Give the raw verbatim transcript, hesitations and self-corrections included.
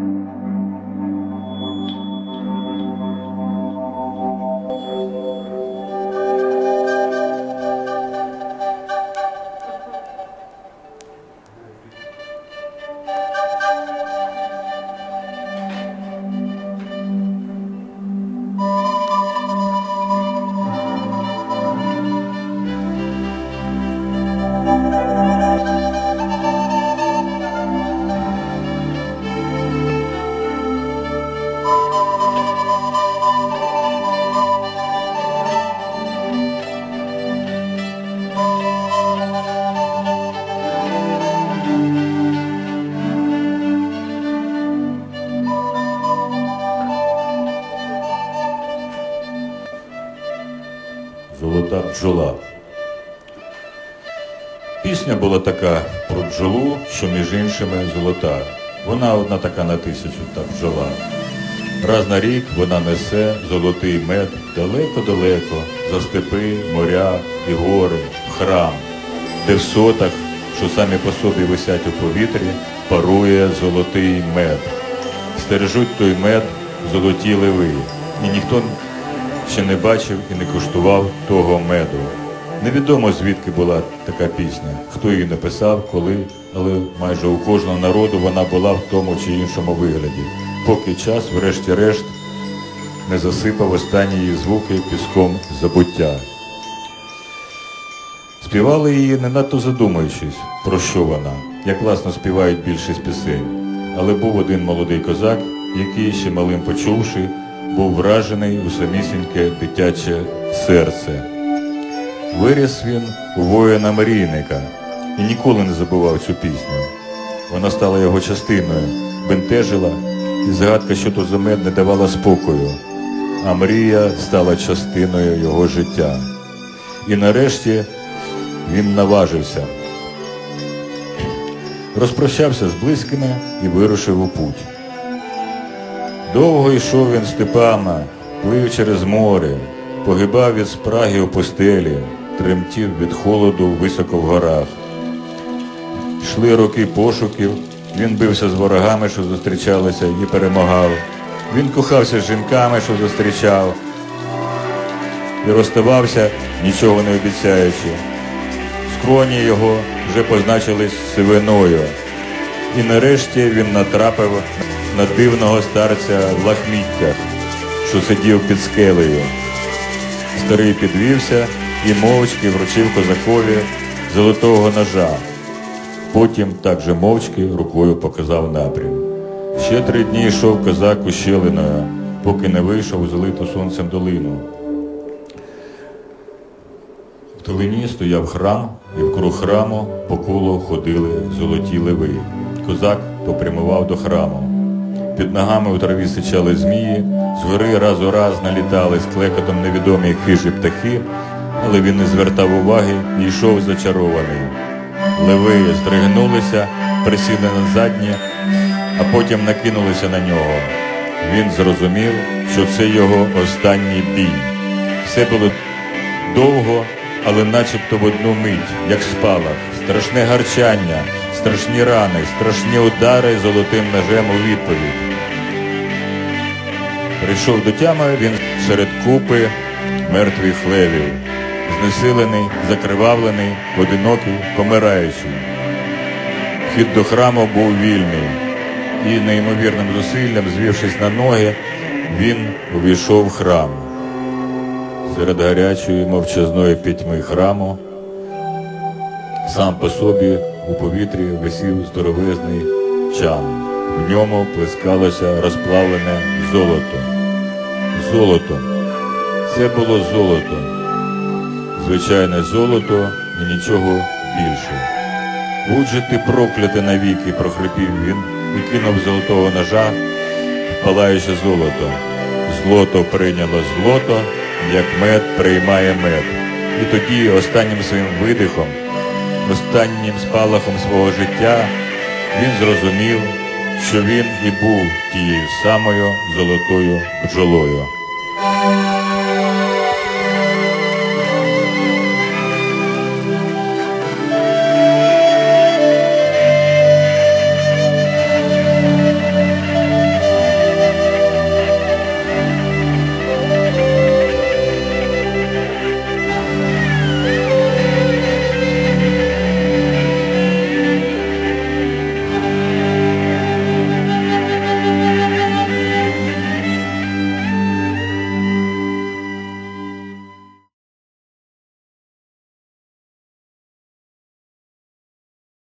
Золота бджола. Пісня була така про бджолу, що між іншими золота. Вона одна така на тисячу, та бджола. Раз на рік вона несе золотий мед далеко-далеко, за степи, моря і гори, в храм, де в сотах, що самі по собі висять у повітрі, парує золотий мед. Стережуть той мед золоті леви, і ніхто ще не бачив і не куштував того меду. Невідомо, звідки була така пісня, хто її написав, коли, але майже у кожного народу вона була в тому чи іншому вигляді, поки час, врешті-решт, не засипав останні її звуки піском забуття. Співали її, не надто задумуючись, про що вона, як власно співають більшість пісень. Але був один молодий козак, який, ще малим почувши, був вражений у самісіньке дитяче серце. Виріс він у воїна-мрійника і ніколи не забував цю пісню. Вона стала його частиною, бентежила, і загадка, що то за мед, не давала спокою, а мрія стала частиною його життя. І нарешті він наважився. Розпрощався з близькими і вирушив у путь. Довго йшов він степами, плив через море, погибав від спраги у пустелі, тремтів від холоду високо в горах. Йшли роки пошуків, він бився з ворогами, що зустрічалися, і перемагав. Він кохався з жінками, що зустрічав, і розставався, нічого не обіцяючи. Скроні його вже позначились сивиною. І нарешті він натрапив на дивного старця в лахміттях, що сидів під скелею. Старий підвівся і мовчки вручив козакові золотого ножа. Потім так же мовчки рукою показав напрям. Ще три дні йшов козак ущелиною, поки не вийшов у залиту сонцем долину. В долині стояв храм, і вкруг храму по колу ходили золоті леви. Козак попрямував до храму. Під ногами у траві сичали змії, згори раз у раз налітали з клекотом невідомі хижі птахи, але він не звертав уваги і йшов зачарований. Леви здригнулися, присіли на задні, а потім накинулися на нього. Він зрозумів, що це його останній бій. Все було довго, але начебто в одну мить, як спалах, страшне гарчання, страшні рани, страшні удари золотим ножем у відповідь. Прийшов до тями він серед купи мертвих левів, знесилений, закривавлений, одинокий, помираючий. Хід до храму був вільний, і неймовірним зусиллям, звівшись на ноги, він увійшов в храм. Серед гарячої мовчазної пітьми храму сам по собі у повітрі висів здоровезний чан. В ньому плескалося розплавлене золото. Золото. Це було золото. Звичайне золото і нічого більше. «Будь же ти проклятий навіки», – прохрипів він і кинув золотого ножа в палаюче золото. Злото прийняло злото, як мед приймає мед. І тоді останнім своїм видихом, останнім спалахом свого життя він зрозумів, що він і був тією самою золотою бджолою.